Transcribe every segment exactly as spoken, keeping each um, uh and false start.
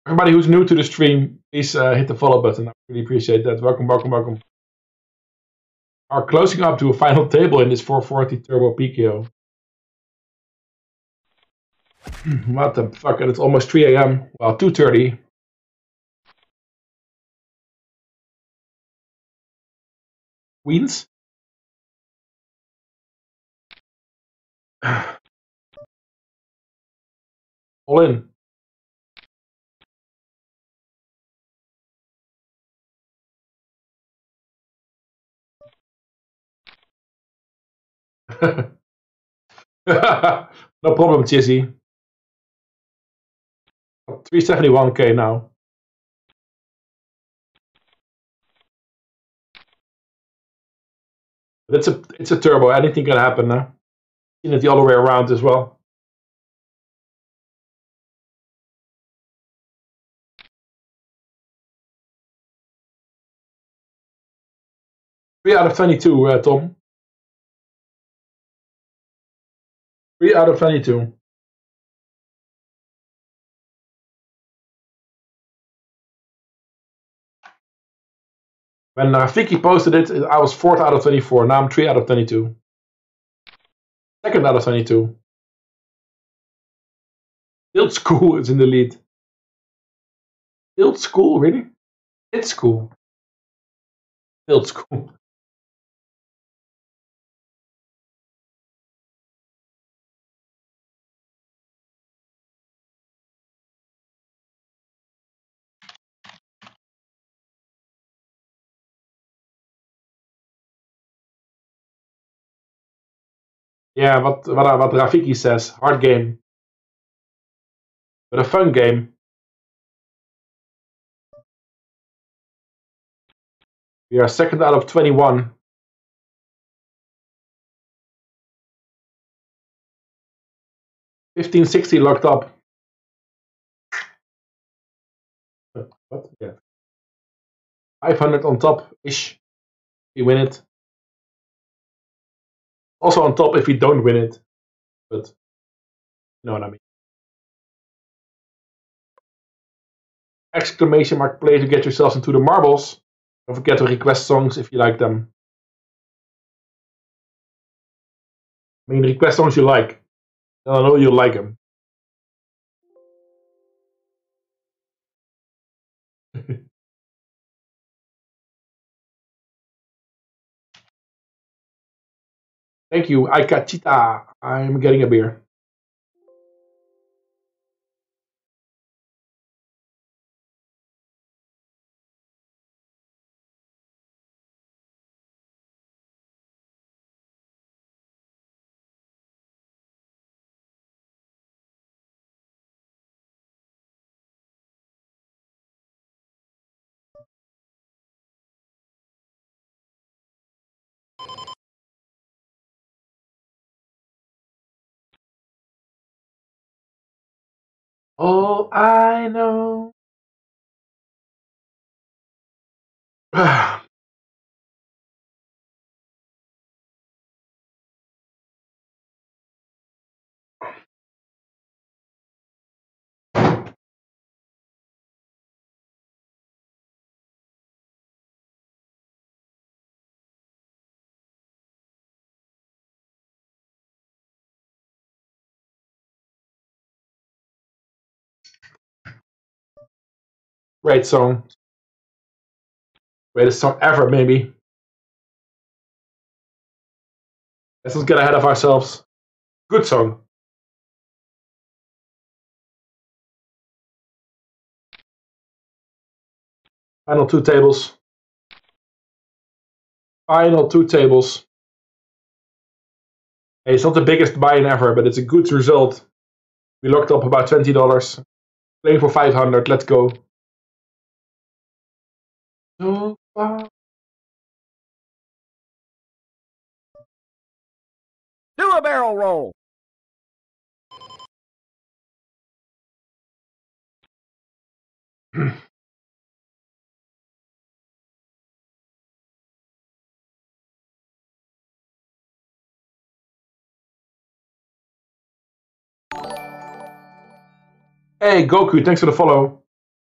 Everybody who's new to the stream, please uh, hit the follow button. I really appreciate that. Welcome, welcome, welcome. Are closing up to a final table in this four forty Turbo P K O. What the fuck? And it's almost three A M Well, two thirty. Queens? All in. No problem, Chizzy. three seventy-one K now. But it's a it's a turbo. Anything can happen now. Seen it the other way around as well. Three out of twenty-two, uh, Tom. Three out of twenty-two. When uh, Vicky posted it, I was fourth out of twenty-four. Now I'm three out of twenty-two. Second out of twenty-two. Build School is in the lead. Build School, really? It's School. Build School. Yeah, what, what, what Rafiki says. Hard game. But a fun game. We are second out of twenty-one. fifteen sixty locked up. What? Yeah. five hundred on top-ish. We win it. Also on top if we don't win it. But you know what I mean. Exclamation mark play to get yourselves into the marbles. Don't forget to request songs if you like them. I mean, request songs you like. Then I know you like them. Thank you, Aikachita. I'm getting a beer. All I know. Great song. Greatest song ever, maybe. Let's not get ahead of ourselves. Good song. Final two tables. Final two tables. Hey, it's not the biggest buy-in ever, but it's a good result. We locked up about twenty dollars. Playing for five hundred. Let's go. So far. Do a barrel roll. Hey, Goku, thanks for the follow.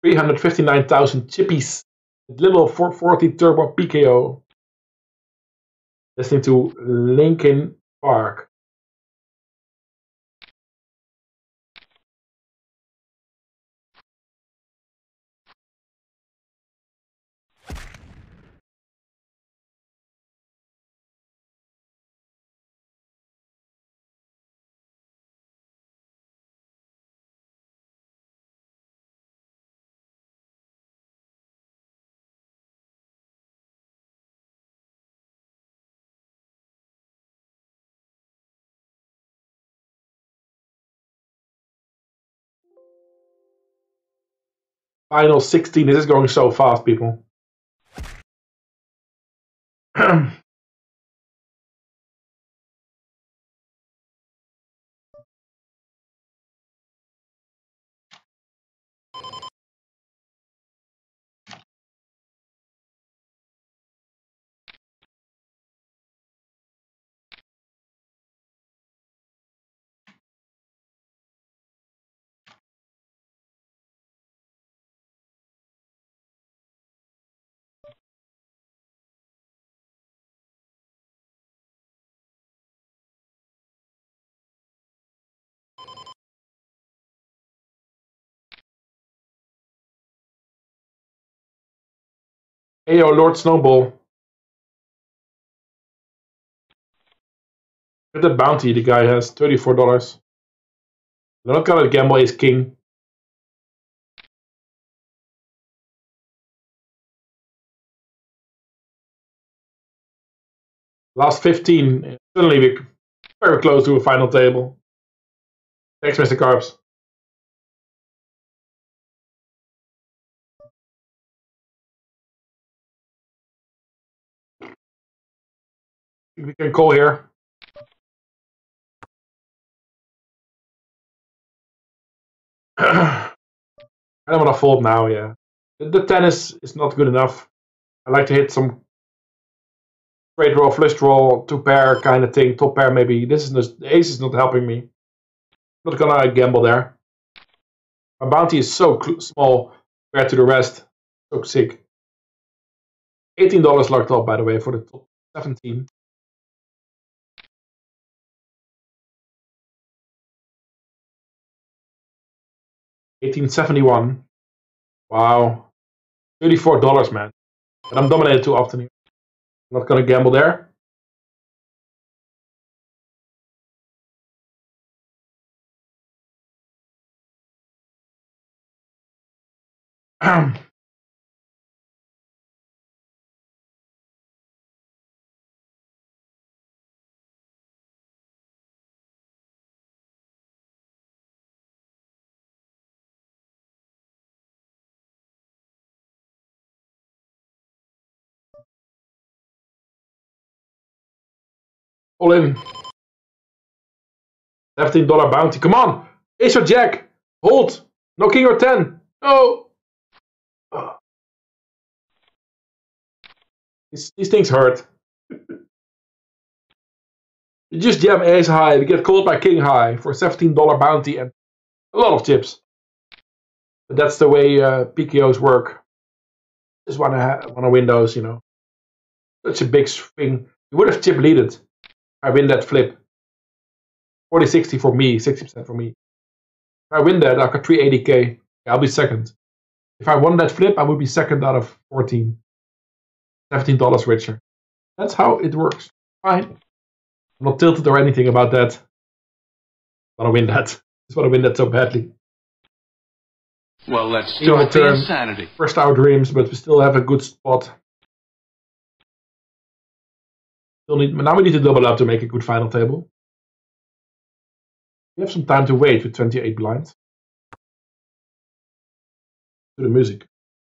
three hundred fifty-nine thousand chippies. Little four forty Turbo P K O. Listening to Linkin Park. Final sixteen. This is going so fast, people. Hey, yo, Lord Snowball. Look at the bounty the guy has. thirty-four dollars. I'm not gonna gamble ace king. Last fifteen. Suddenly we're very close to a final table. Thanks, Mister Carbs. We can call here. I don't want to fold now, yeah. The, the ten is, is not good enough. I like to hit some straight draw, flush draw, two pair kind of thing, top pair maybe. This is just, the ace is not helping me. I'm not gonna gamble there. My bounty is so small compared to the rest. So sick. eighteen dollars locked up, by the way, for the top seventeen. eighteen seventy-one. Wow. thirty-four dollars, man. But I'm dominated too often here. I'm not gonna gamble there. All in. seventeen dollar bounty. Come on! Ace or jack! Hold! No king or ten! No! Oh. These, these things hurt. You just jam ace high, we get called by king high for seventeen dollar bounty and a lot of chips. But that's the way uh, P K Os work. Just wanna ha wanna win those, you know. Such a big swing. You would have chip leaded. I win that flip. forty sixty for me, sixty percent for me. If I win that, I got three eighty K. I'll be second. If I won that flip, I would be second out of fourteen. seventeen dollars richer. That's how it works. Fine. I'm not tilted or anything about that. I want to win that. I just want to win that so badly. Well, let's still start the insanity. First our dreams, but we still have a good spot. Still need, now we need to double up to make a good final table. We have some time to wait with twenty-eight blinds. To the music.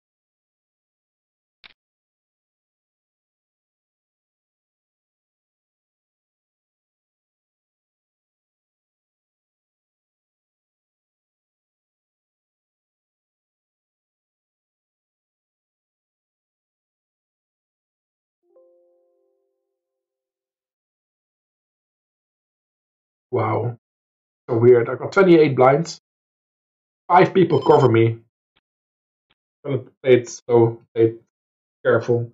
Wow. So weird. I got twenty-eight blinds. Five people cover me. Gonna play it slow, play it careful.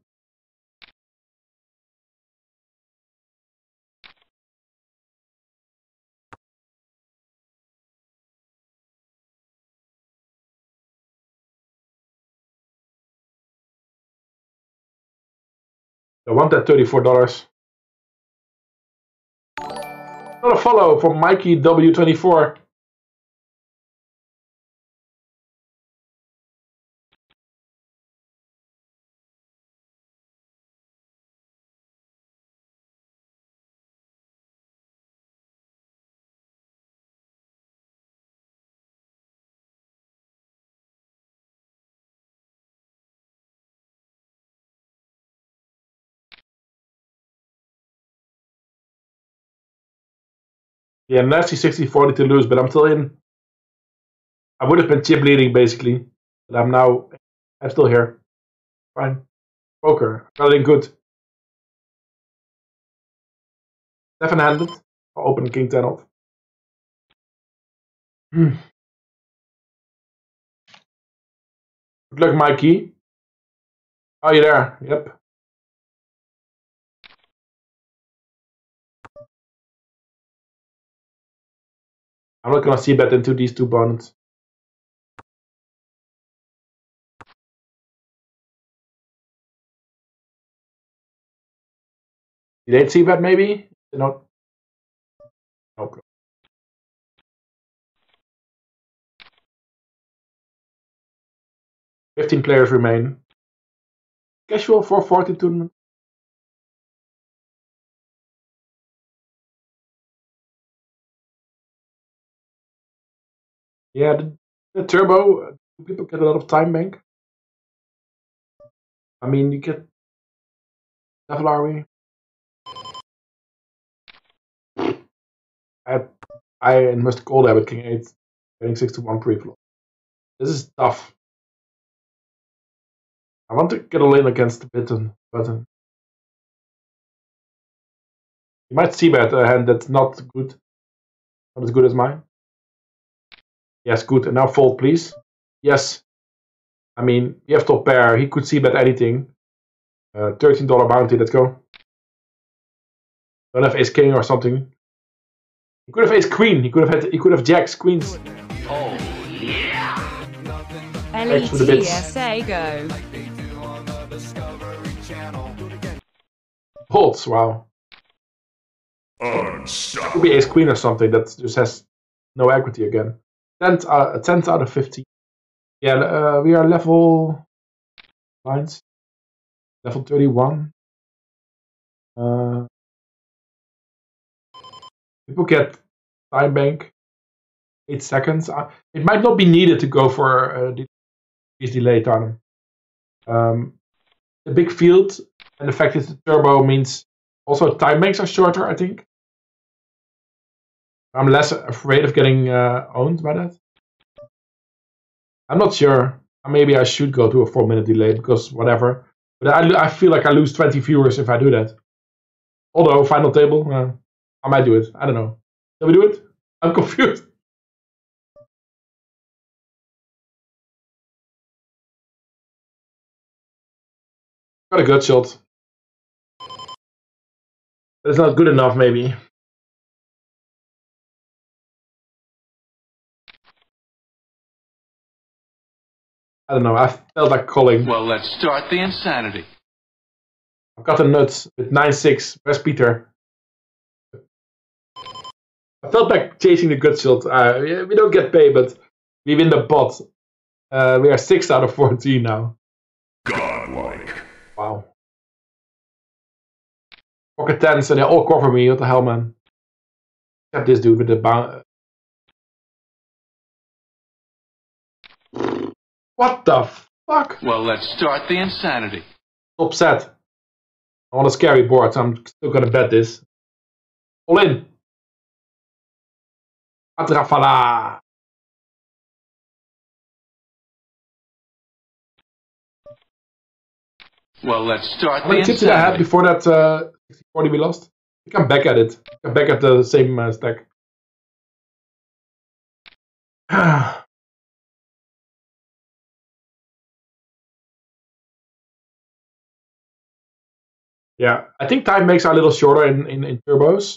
I want that thirty-four dollars. Not a follow from Mikey W twenty-four. Yeah, nasty sixty forty to lose, but I'm still in. I would have been chip leading basically, but I'm now. I'm still here. Fine. Poker. Got it in good. Seven handed. I'll open king ten off. Hmm. Good luck, Mikey. Oh, you there? Yep. I'm not gonna see bet into these two bonus. You didn't see bet maybe? Not. Nope. Fifteen players remain. Casual four forty tournament. Yeah, the, the turbo. uh, People get a lot of time bank. I mean, you get. Level are we? I I must call that with king eight, getting six to one pre-flop. This is tough. I want to get all in against the button. Button. You might see bet a hand that's not good, not as good as mine. Yes, good. And now fold, please. Yes. I mean, you have top pair. He could see bet anything. Uh, Thirteen dollar bounty. Let's go. Don't have ace king or something. He could have ace queen. He could have had. He could have jacks, queens. Oh, yeah. L E Thanks for the bits. T S A go. Folds. Wow. Could be ace queen or something that just has no equity again. Tenth, uh, tenth out of fifteen. Yeah, uh, we are level lines. Level thirty-one. Uh, people get time bank. Eight seconds. Uh, it might not be needed to go for uh, these delay time. Um, the big field and the fact that the turbo means also time banks are shorter, I think. I'm less afraid of getting uh, owned by that. I'm not sure. Maybe I should go to a four minute delay because whatever. But I, I feel like I lose twenty viewers if I do that. Although, final table, uh, I might do it. I don't know. Shall we do it? I'm confused. Got a gut shot. But it's not good enough, maybe. I don't know. I felt like calling. Well, let's start the insanity. I've got the nuts with nine six. Where's Peter? I felt like chasing the gut shot. Uh, we don't get paid, but we win the pot. Uh, we are six out of fourteen now. Godlike. Wow. Pocket tens, and they all cover me. What the hell, man? Except this dude with the bounce. What the fuck? Well, let's start the insanity. Top set. I want a scary board, so I'm still gonna bet this. All in. Atrafala. Well, let's start How the many tips did I have insanity. before that uh, sixty forty we lost? I think I'm back at it. I'm back at the same uh, stack. Yeah, I think time makes are a little shorter in, in, in turbos.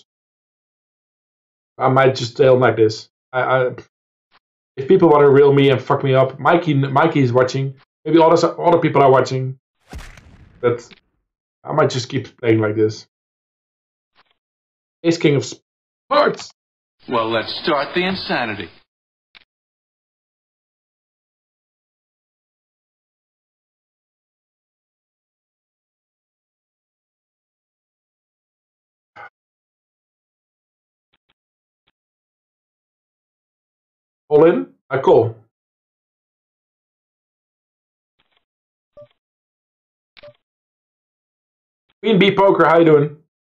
I might just stay on like this. I, I if people want to reel me and fuck me up, Mikey Mikey is watching. Maybe other other people are watching. But I might just keep playing like this. Ace King of Hearts. Well, let's start the insanity. All in. I call. Queen B Poker, how you doing?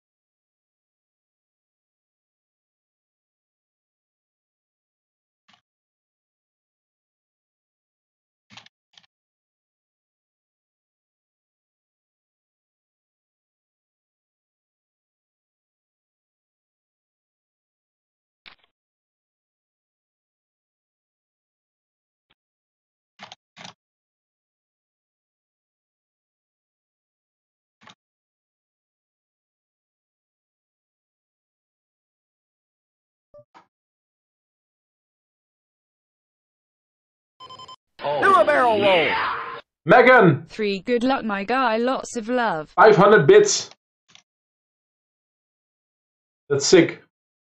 Do a barrel roll. Megan, Three. Good luck, my guy. Lots of love. five hundred bits. That's sick.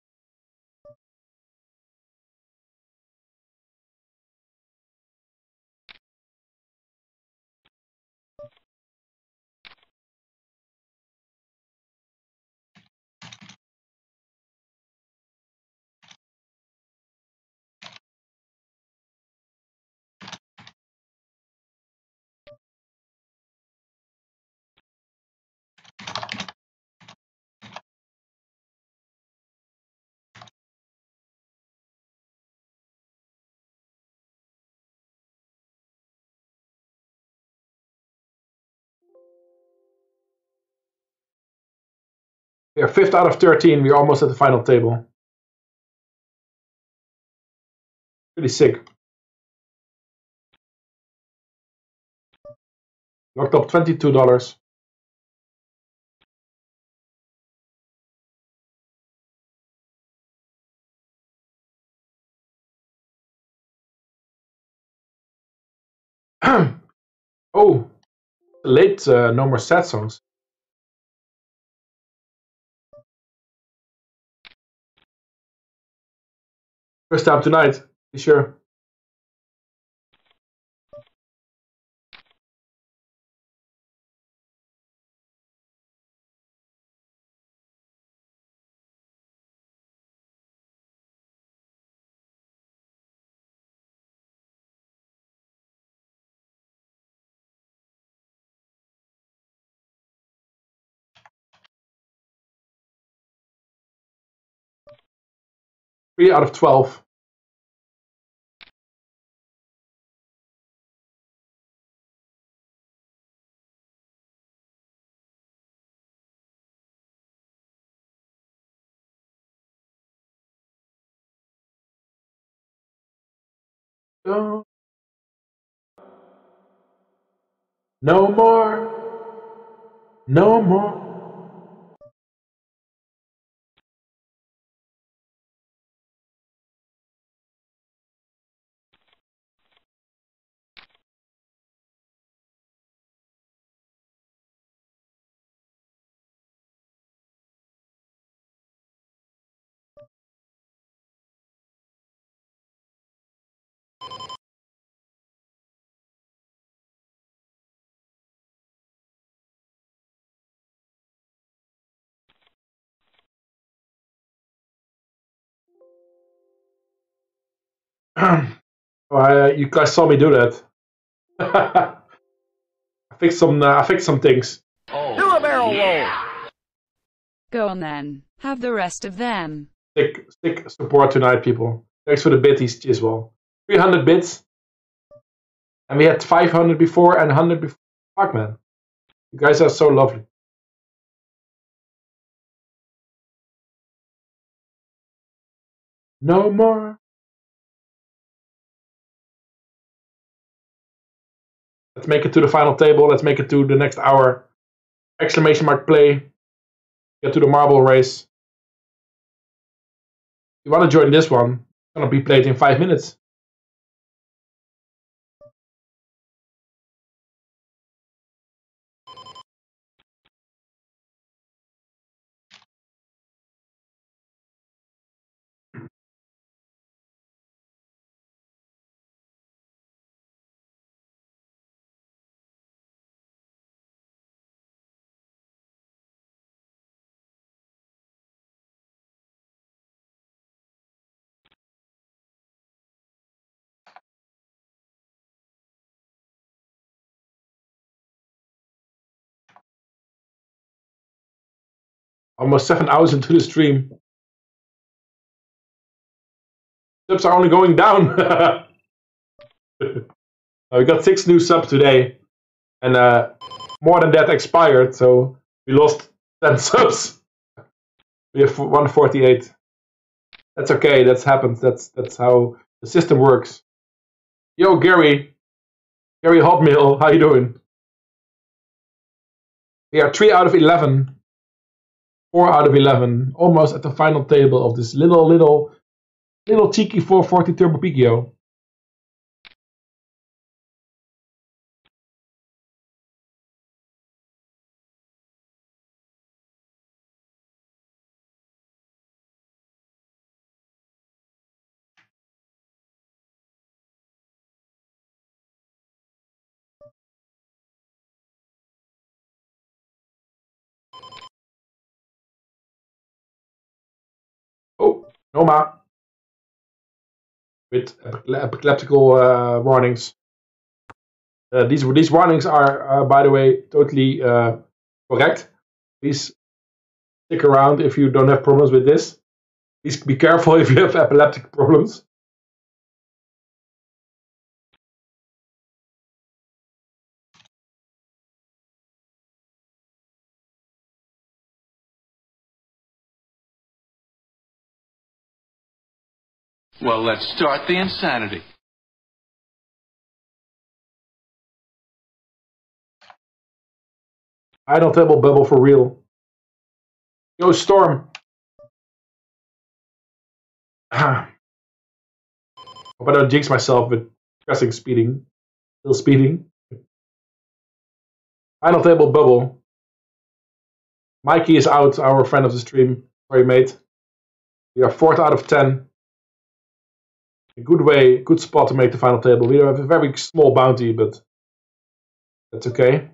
We are fifth out of thirteen. We're almost at the final table. Pretty sick. Locked up twenty-two dollars. Oh, late. Uh, no more sad songs. First time tonight. Be sure. Three out of twelve. No, no more. No more. Oh, I, you guys saw me do that. I fixed some. Uh, I fixed some things. Do a barrel roll. Go on then. Have the rest of them. Stick, stick support tonight, people. Thanks for the bitties as well. three hundred bits. And we had five hundred before and one hundred before. Fuck, man. You guys are so lovely. No more. Let's make it to the final table. Let's make it to the next hour. Exclamation mark play. Get to the marble race. If you want to join this one, it's going to be played in five minutes. Almost seven hours into the stream. Subs are only going down. We got six new subs today. And uh, more than that expired. So we lost ten subs. We have one forty-eight. That's okay. That's happened. That's that's how the system works. Yo, Gary. Gary Hotmail. How you doing? We are three out of eleven. four out of eleven, almost at the final table of this little, little, little cheeky four forty Turbo P K O. Oh, Noma. With epileptical uh, warnings. Uh, these these warnings are, uh, by the way, totally uh, correct. Please stick around if you don't have problems with this. Please be careful if you have epileptic problems. Well, let's start the insanity. I don't table bubble for real. Yo, Storm. Hope I don't jinx myself with pressing speeding. Still speeding. Final table bubble. Mikey is out, our friend of the stream. Sorry, mate. We are fourth out of ten. A good way, good spot to make the final table. We have a very small bounty, but that's okay.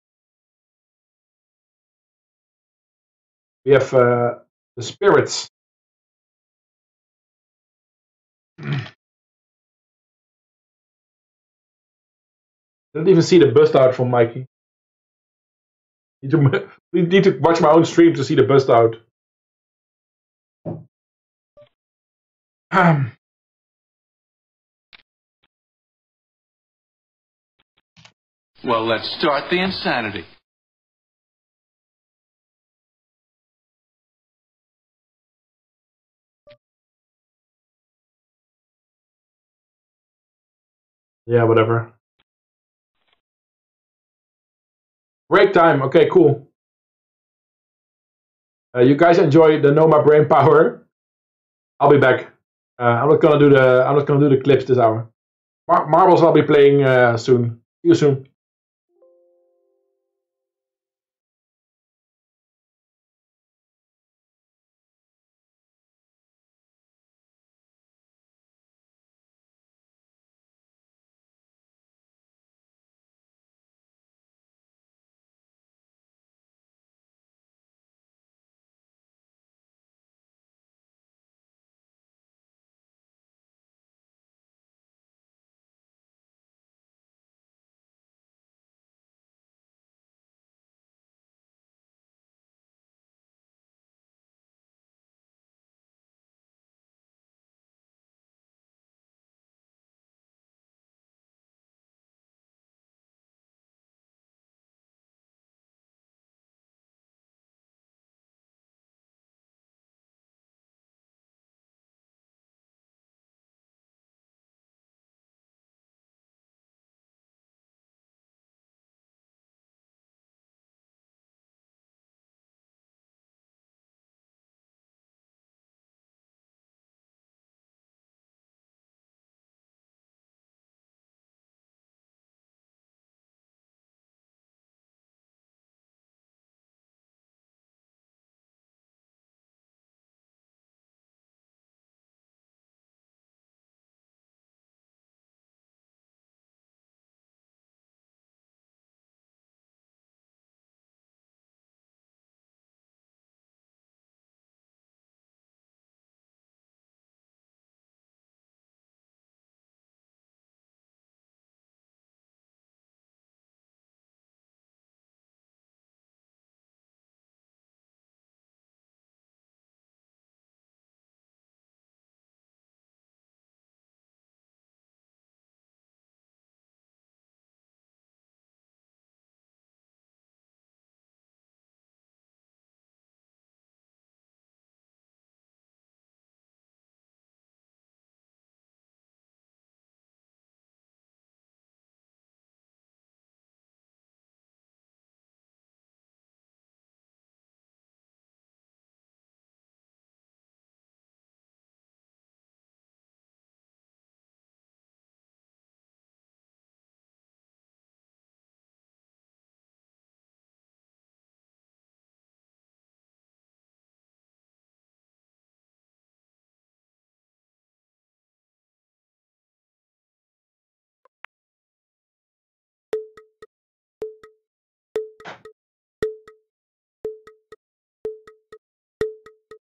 We have uh, the spirits. Didn't even see the bust out from Mikey. Need to, need to watch my own stream to see the bust out. Well, let's start the insanity. Yeah, whatever. Break time. Okay, cool. Uh, you guys enjoy the Noma brain power. I'll be back. Uh, I'm not gonna do the. I'm not gonna do the clips this hour. Mar Marbles I'll be playing uh, soon. See you soon.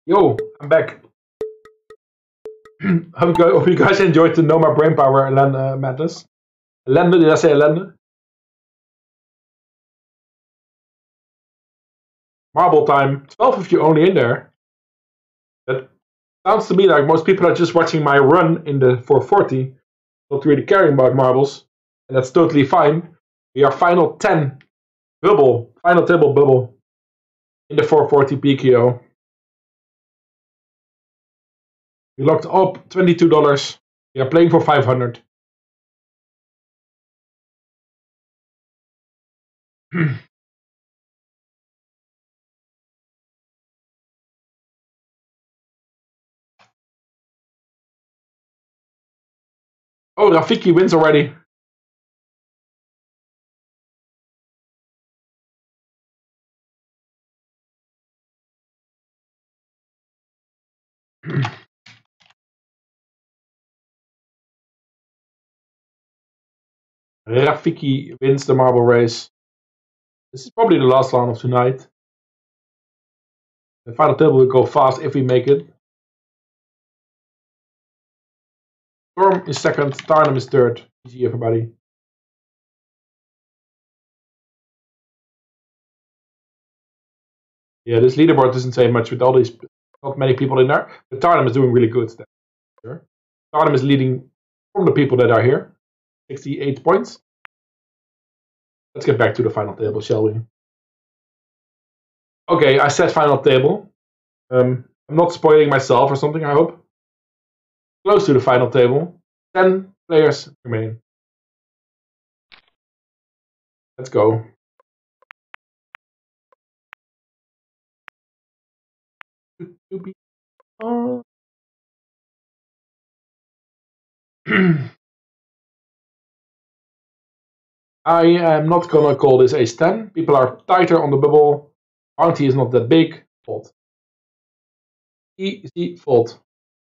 Yo, I'm back. hope, you, hope you guys enjoyed the No More Brain Power uh, madness. Ellende, did I say ellende? Marble time. twelve of you only in there. That sounds to me like most people are just watching my run in the four forty, not really caring about marbles, and that's totally fine. We are final ten bubble, final table bubble in the four forty P K O. We locked up twenty-two dollars. We are playing for five hundred. Oh, Rafiki wins already. Rafiki wins the marble race. This is probably the last round of tonight. The final table will go fast if we make it. Storm is second, Tarnum is third. G G everybody. Yeah, this leaderboard doesn't say much with all these, not many people in there. But Tarnum is doing really good. Sure. Tarnum is leading from the people that are here. sixty-eight points. Let's get back to the final table, shall we? Okay, I said final table. Um, I'm not spoiling myself or something, I hope. Close to the final table. ten players remain. Let's go. I am not gonna call this ace ten. People are tighter on the bubble. Bounty is not that big. Fold. Easy fold.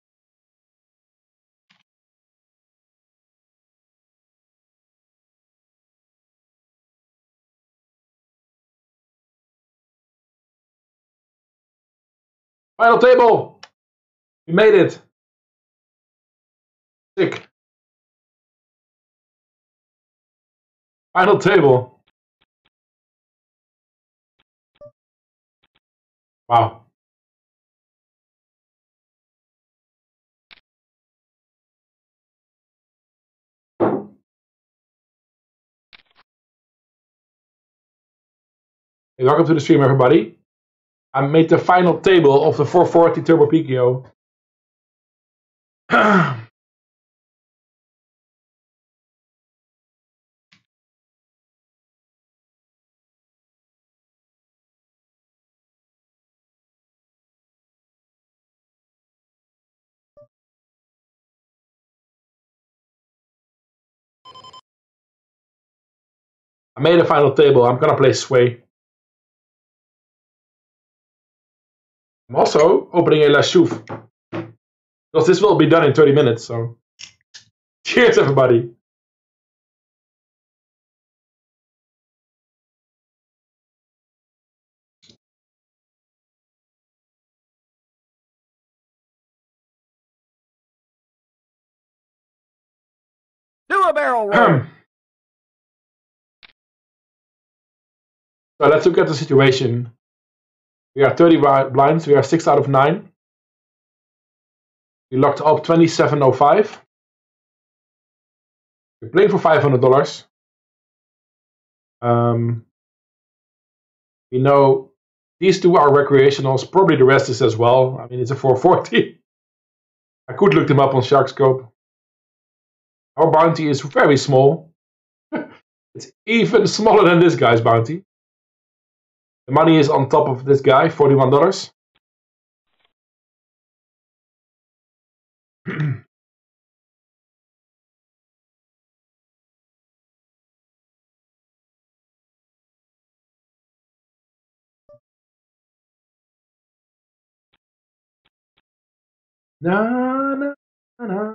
Final table! We made it! Sick. Final table. Wow. Hey, welcome to the stream, everybody. I made the final table of the four forty Turbo P K O. I made a final table. I'm gonna play Sway. I'm also opening a La Chouffe. Because this will be done in thirty minutes, so. Cheers, everybody. Do a barrel roll. So let's look at the situation. We are thirty blinds. We are six out of nine. We locked up twenty-seven oh five. We're playing for five hundred dollars. Um, we know these two are recreationals. Probably the rest is as well. I mean, it's a four forty. I could look them up on Sharkscope. Our bounty is very small. It's even smaller than this guy's bounty. The money is on top of this guy, forty-one dollars. Na, na, na, na.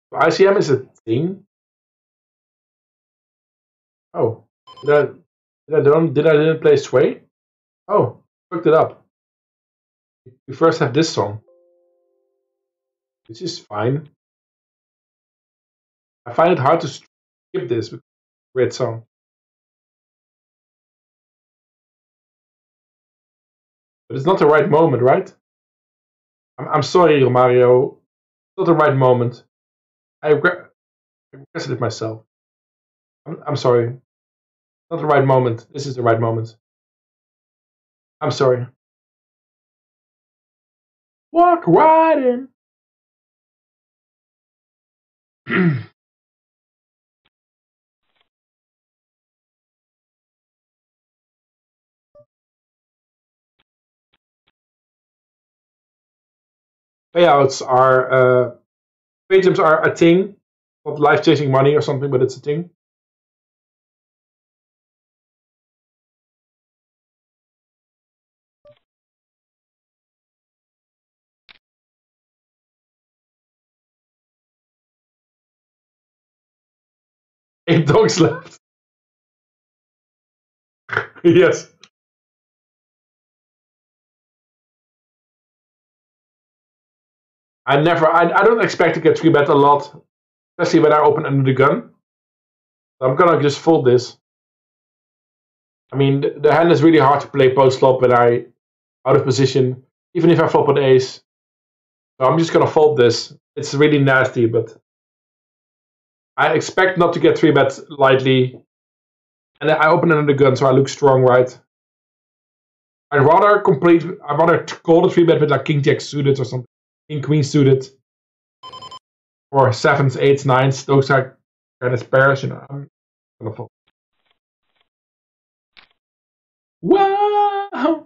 I C M is a thing. Oh, did I did I don't did I didn't play Sway? Oh, looked it up. We first have this song, which is fine. I find it hard to skip this great song. But it's not the right moment, right? I'm, I'm sorry, Romario. It's not the right moment. I regret, I requested it myself. I'm, I'm sorry. It's not the right moment. This is the right moment. I'm sorry. Walk right in. Payouts are uh, paygems are a thing, not life chasing money or something, but it's a thing. Eight dogs left. Yes. I never. I, I don't expect to get three bet a lot, especially when I open under the gun. So I'm gonna just fold this. I mean, the, the hand is really hard to play post flop when I out of position, even if I flop an ace. So I'm just gonna fold this. It's really nasty, but I expect not to get three bet lightly. And I open under the gun, so I look strong, right? I'd rather complete. I'd rather call the three bet with like king jack suited or something, king queen suited, or sevens, eights, nines. Those are kind of pairs, you know. I'm gonna fold. Wow!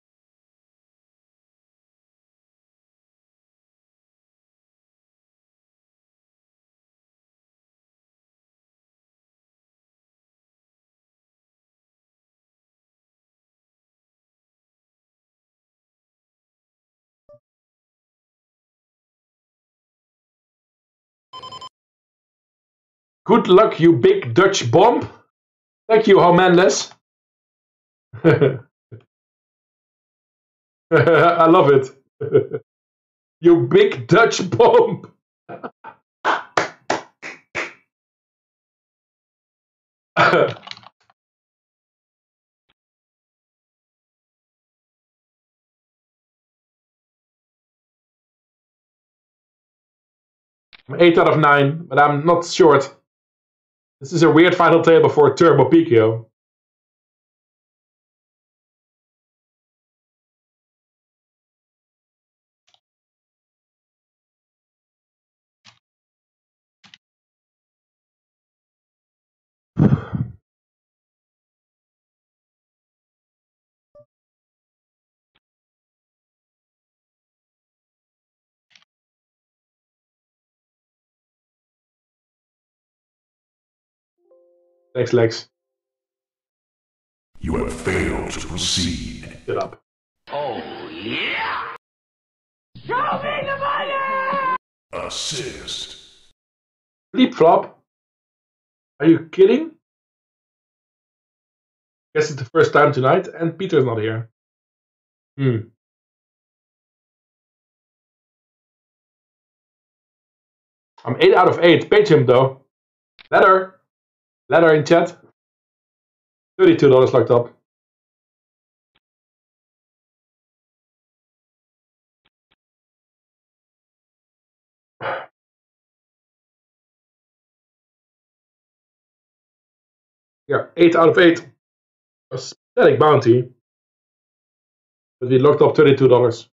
Good luck, you big Dutch bomb. Thank you, Homanless. I love it. You big Dutch bomb. I'm eight out of nine, but I'm not short. This is a weird final table for a turbo P K O. Thanks, Lex. You have failed to proceed. Shut up. Oh, yeah! Show me the money! Assist. Flip flop. Are you kidding? Guess it's the first time tonight, and Peter's not here. Hmm. I'm eight out of eight. Page him though. Letter. Letter in chat. thirty-two dollars locked up. Yeah, eight out of eight. A static bounty. But we locked up thirty-two dollars.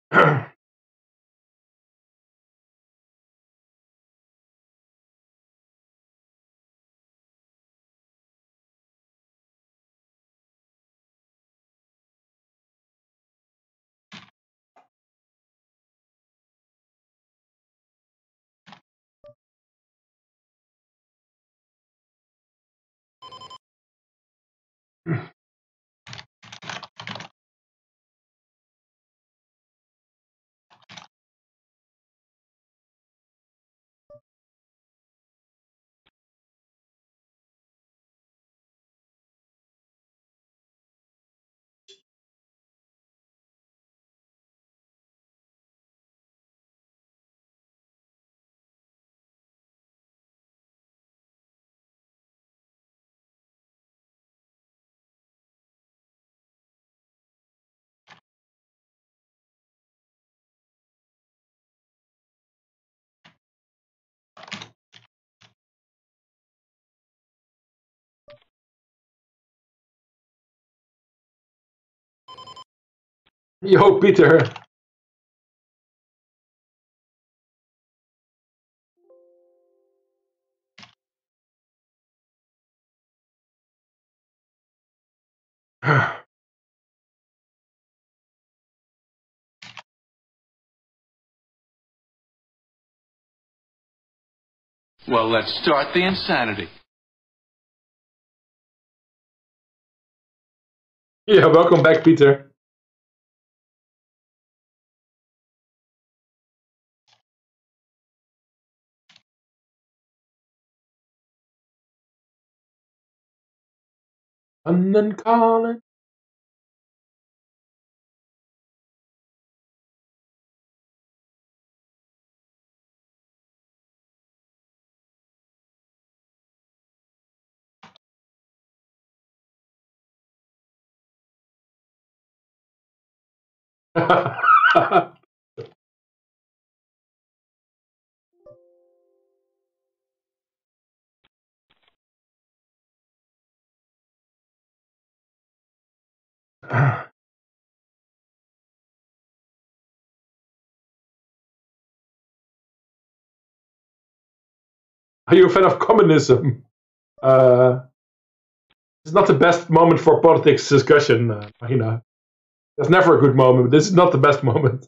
Yo, Peter. Well, let's start the insanity. Yeah, welcome back, Peter. London calling. Are you a fan of communism? Uh, it's not the best moment for politics discussion, uh, you know. There's never a good moment. This is not the best moment.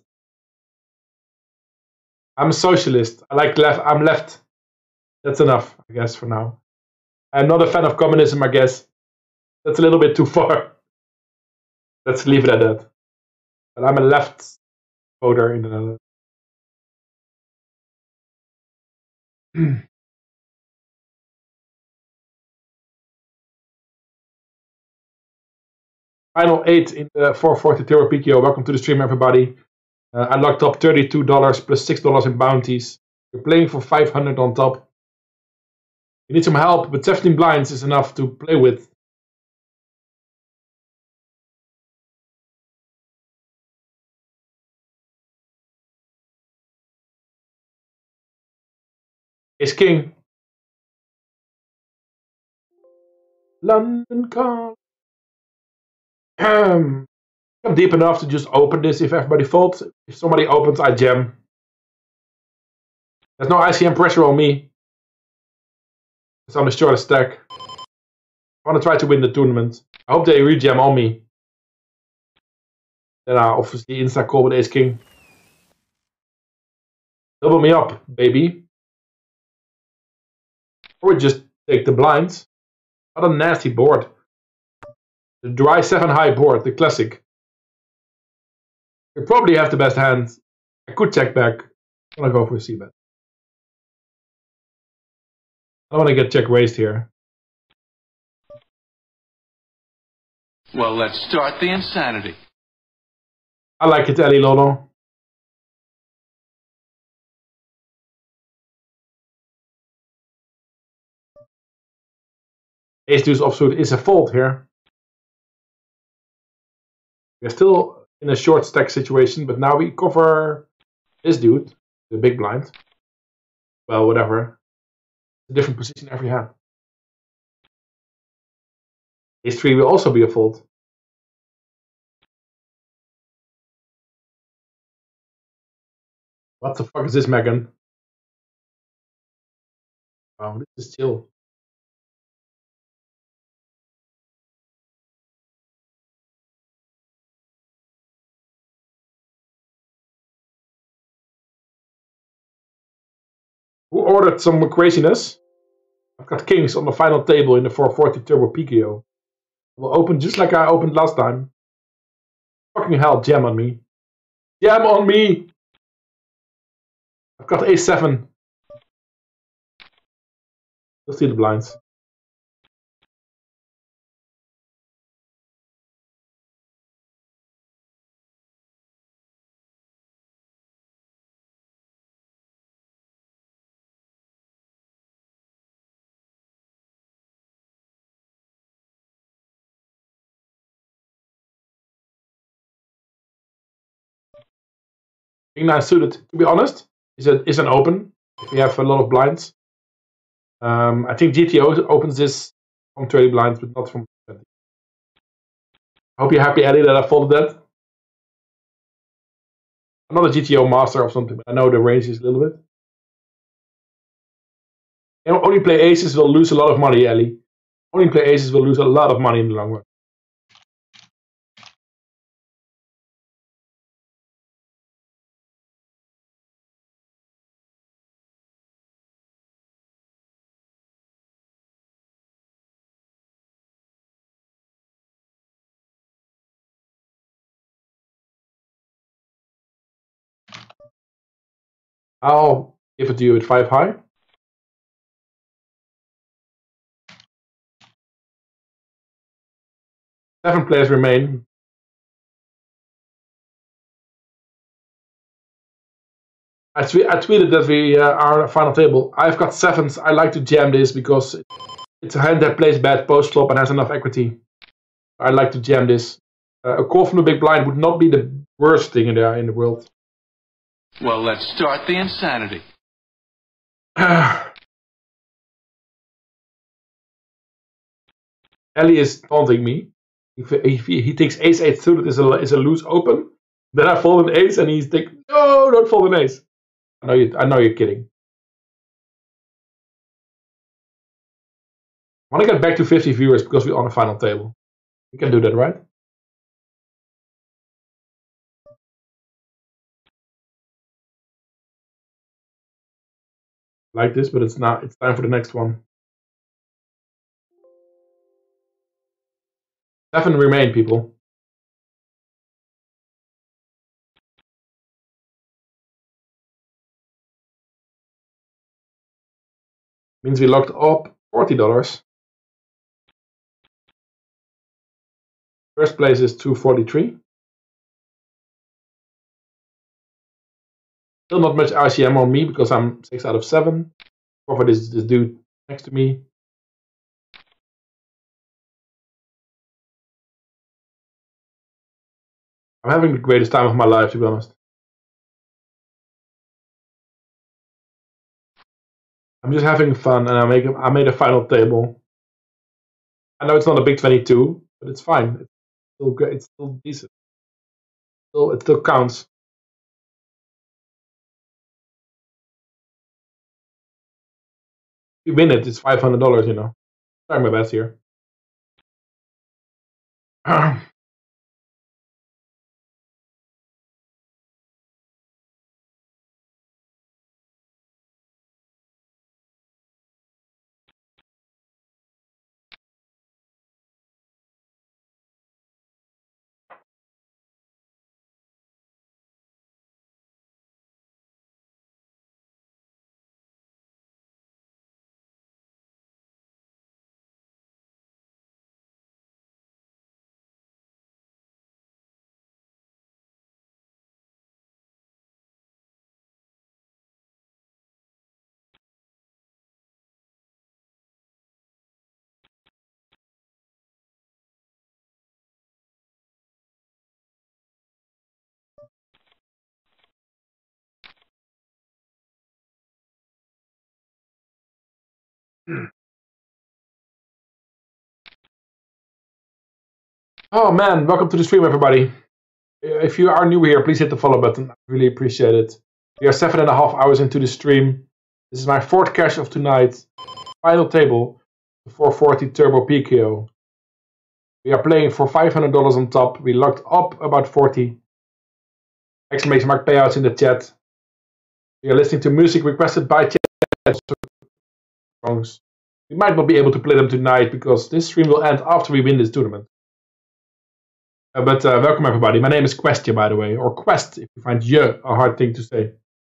I'm a socialist. I like left. I'm left. That's enough, I guess, for now. I'm not a fan of communism, I guess. That's a little bit too far. Let's leave it at that. But I'm a left voter in the Netherlands. Final eight in the four forty-two P K O. Welcome to the stream, everybody. Uh, I locked up thirty-two dollars plus six dollars in bounties. You're playing for five hundred on top. You need some help, but seventeen blinds is enough to play with. Ace King. London call. Um, I'm deep enough to just open this if everybody folds. If somebody opens, I jam. There's no I C M pressure on me. It's on the shortest stack. I want to try to win the tournament. I hope they rejam on me. Then I obviously insta call with Ace King. Double me up, baby. Or just take the blinds. What a nasty board. The dry seven high board, the classic. You probably have the best hand. I could check back. I'm gonna go for a c-bet. I don't want to get check raised here. Well, let's start the insanity. I like it, Ellie Lolo. Ace deuce offsuit is a fold here. We're still in a short stack situation, but now we cover this dude, the big blind. Well, whatever. A different position every hand. Ace three will also be a fold. What the fuck is this, Megan? Wow, this is chill. Who ordered some craziness? I've got kings on the final table in the four forty turbo P K O. Will open just like I opened last time. Fucking hell, jam on me. Jam on me! I've got ace seven. Let's see the blinds. King nine suited, to be honest, is, a, is an open. If you have a lot of blinds. Um, I think G T O opens this from thirty blinds, but not from twenty. I hope you're happy, Eddie, that I folded that. I'm not a G T O master or something, but I know the range is a little bit. You know, only play aces will lose a lot of money, Ellie. Only play aces will lose a lot of money in the long run. I'll give it to you at five high. Seven players remain. I, tw I tweeted that we uh, are on a final table. I've got sevens. I like to jam this because it's a hand that plays bad post flop and has enough equity. I like to jam this. Uh, a call from the big blind would not be the worst thing in the, in the world. Well, let's start the insanity. Ellie is taunting me. If, if he, he thinks ace eight suited is a, is a loose open, then I fold an ace and he's thinking, no, don't fold an ace. I know, you, I know you're kidding. I want to get back to fifty viewers because we're on a final table. We can do that, right? Like this, but it's not. It's time for the next one. Seven remain, people. Means we locked up forty dollars. First place is two forty-three. Still not much I C M on me because I'm six out of seven. Profit is this dude next to me. I'm having the greatest time of my life, to be honest. I'm just having fun, and I make a, I made a final table. I know it's not a big twenty-two, but it's fine. It's still great. It's still decent. Still, it still counts. If you win it, it's five hundred dollars. You know, trying my best here. Oh man, welcome to the stream, everybody. If you are new here, please hit the follow button. I really appreciate it. We are seven and a half hours into the stream. This is my fourth cash of tonight. Final table, the four forty Turbo P K O. We are playing for five hundred dollars on top. We locked up about forty. Exclamation mark payouts in the chat. We are listening to music requested by chat songs. We might not be able to play them tonight because this stream will end after we win this tournament. Uh, but uh, welcome everybody. My name is Questje, by the way, or Quest if you find je a hard thing to say.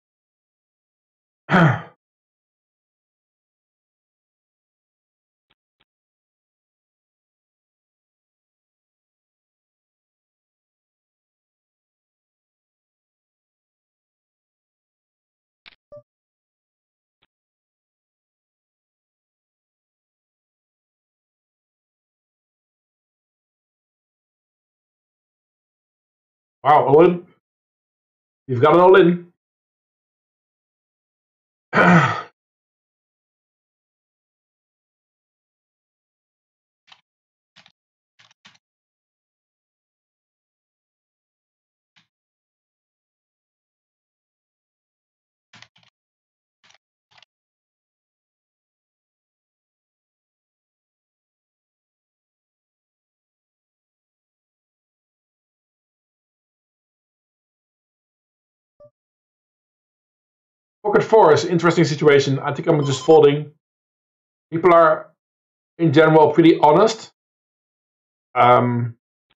Wow, all in. You've got it all in. Pocket four is an interesting situation. I think I'm just folding. People are, in general, pretty honest. Um,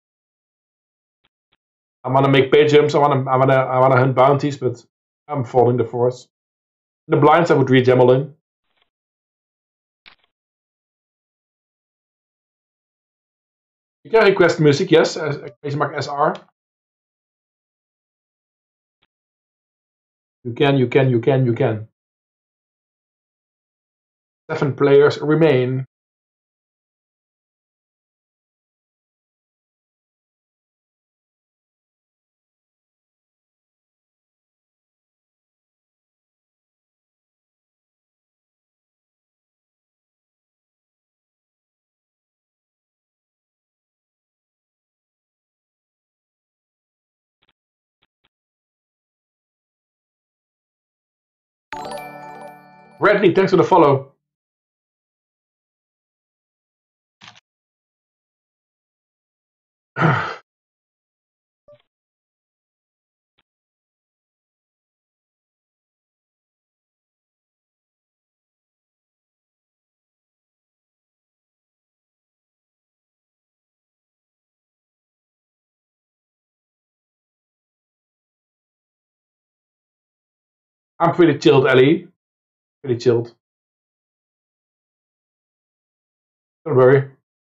I want to make pay jumps. I want to. I want to. I want to hunt bounties, but I'm folding the fours. In the blinds, I would rejam all in. You can request music, yes. Exclamation mark S R. You can, you can, you can, you can. Seven players remain. Bradley, thanks for the follow. I'm pretty chilled, Ellie. Pretty chilled. Don't worry.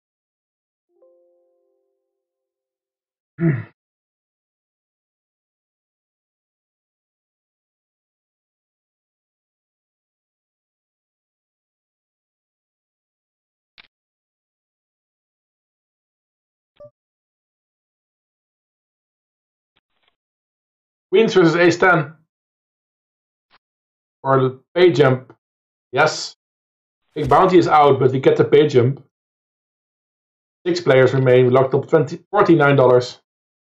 Queens versus ace ten. Or the pay jump. Yes. Big bounty is out, but we get the pay jump. Six players remain. We locked up twenty, forty-nine dollars.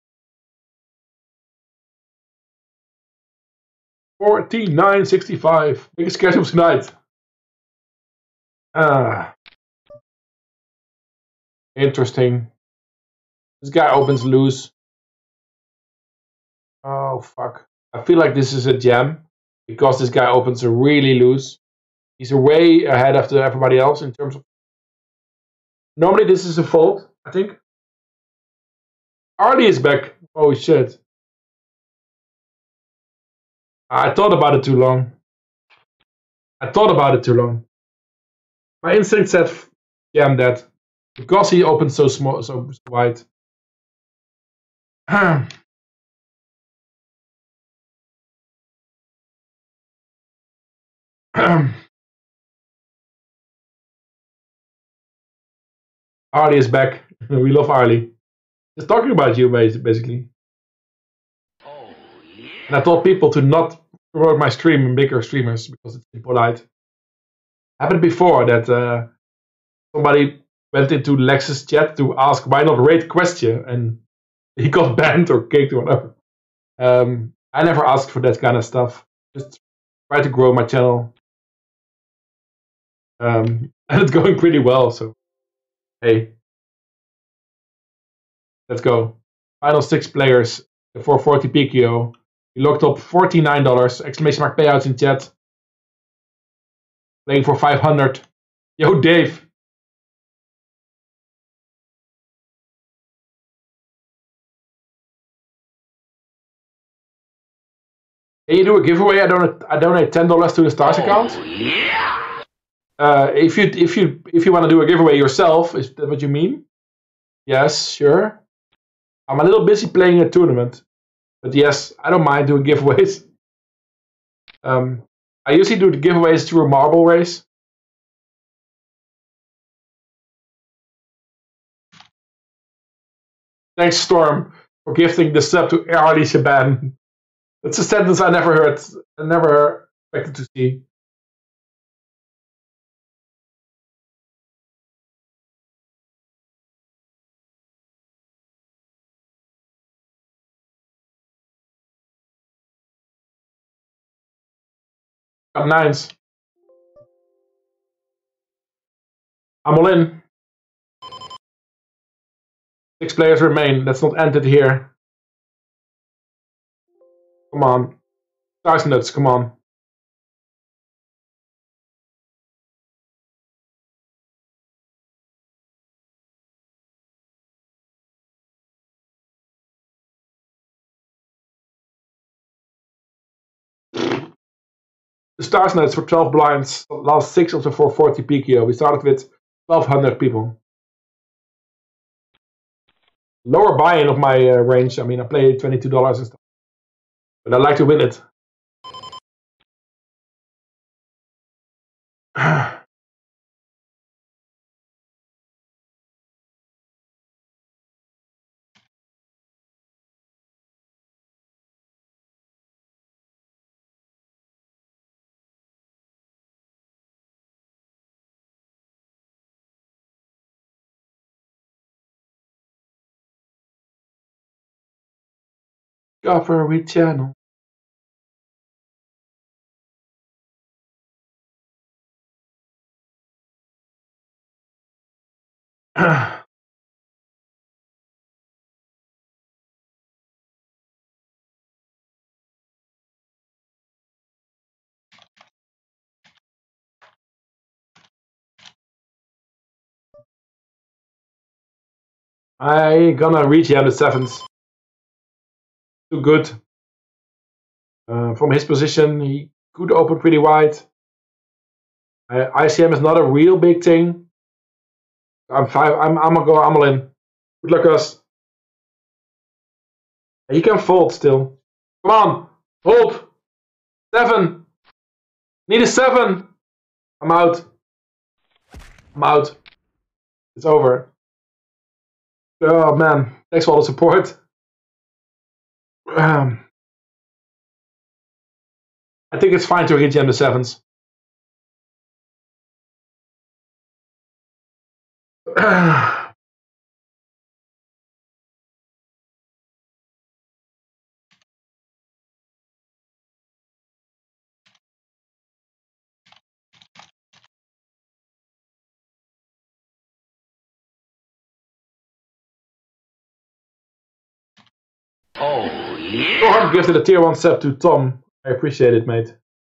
forty-nine sixty-five. Biggest cash of tonight. Ah. Interesting. This guy opens loose. Oh, fuck. I feel like this is a jam. Because this guy opens a really loose. He's way ahead of the, everybody else in terms of... Normally this is a fold, I think. Arlie is back. Oh shit. I thought about it too long. I thought about it too long. My instinct said jam that. Because he opens so small, so wide. Arlie is back. We love Arlie. Just talking about you, basically. Oh, yeah. And I told people to not promote my stream in bigger streamers because it's impolite. Happened before that uh, somebody went into Lex's chat to ask why not rate Questje, and he got banned or kicked or whatever. Um, I never asked for that kind of stuff. just try to grow my channel. Um, and it's going pretty well, so hey. Let's go. Final six players for forty P K O. We locked up forty-nine dollars. Exclamation mark payouts in chat. Playing for five hundred. Yo, Dave. Can you do a giveaway? I donate I donate ten dollars to the Stars Oh, account. yeah. Uh, if you if you if you want to do a giveaway yourself, is that what you mean? Yes, sure. I'm a little busy playing a tournament, but yes, I don't mind doing giveaways. Um, I usually do the giveaways through a marble race. Thanks, Storm, for gifting the sub to Ali Shaban. That's a sentence I never heard. I never expected to see. Got nines. I'm all in. Six players remain. Let's not end it here. Come on. Stars nuts, come on. The stars nuts for twelve blinds. Last six of the four forty P K O. We started with twelve hundred people. Lower buy-in of my uh, range. I mean, I play twenty-two dollars and stuff. But I like to win it. Discovery Channel. I gonna reach him the sevens. Too good. Uh, from his position, he could open pretty wide. Uh, I C M is not a real big thing. I'm five. I'm. I'm gonna go. I'm all in. Good luck, us. He can fold still. Come on, fold. Seven. Need a seven. I'm out. I'm out. It's over. Oh man, thanks for all the support. Um, I think it's fine to rejam the sevens. Oh, yeah. Johan gifted a tier one sub to Tom. I appreciate it, mate.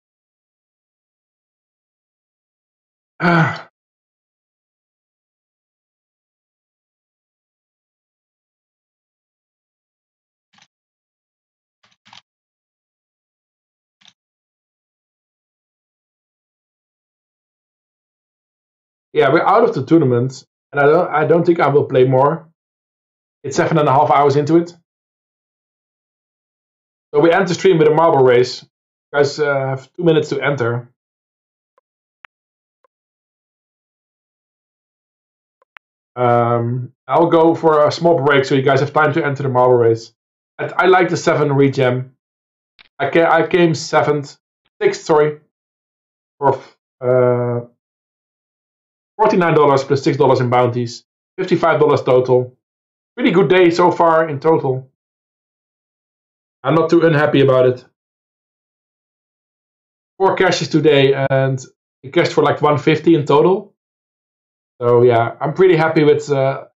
Yeah, we're out of the tournament, and I don't. I don't think I will play more. It's seven and a half hours into it. So we end the stream with a marble race. You guys uh, have two minutes to enter. Um, I'll go for a small break so you guys have time to enter the marble race. I, I like the seven regem. I ca I came seventh, sixth, sorry, for uh, forty-nine dollars plus six dollars in bounties, fifty-five dollars total. Pretty good day so far in total. I'm not too unhappy about it. four cashes today, and we cashed for like one fifty in total. So yeah, I'm pretty happy with uh,